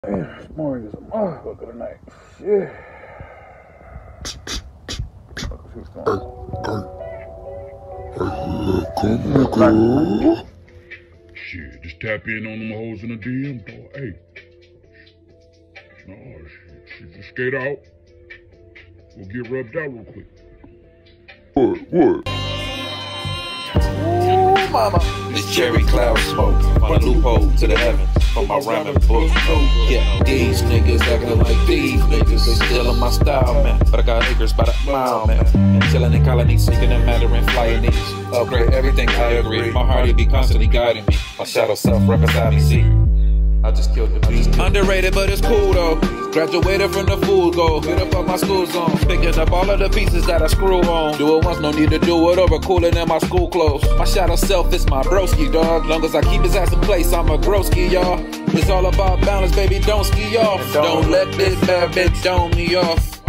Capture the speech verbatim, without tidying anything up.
Man, this morning is a motherfucker tonight. Shit. Shit, just tap in on them hoes in the D M, dog. Hey. No, she, she just skate out. We'll get rubbed out real quick. What? What? Ooh, mama. This cherry cloud smoke on a loophole to the heavens from my rhyming book. Oh, yeah, these niggas acting like these niggas. They stealing my style, man. But I got acres by the mile, man. And chilling in colonies, sneaking in Mandarin, flying these. Upgrade everything, I agree. My heart, it be constantly guiding me. My shadow self represent me, see. I just killed the beast. Underrated, but it's cool though. Graduated from the food goal. Hit up on my school zone. Picking up all of the pieces that I screw on. Do it once, no need to do it over. Cooling in my school clothes. My shadow self is my broski, dog. Long as I keep his ass in place, I'm a broski, y'all. It's all about balance, baby. Don't ski off. Don't let this bad bitch down me off.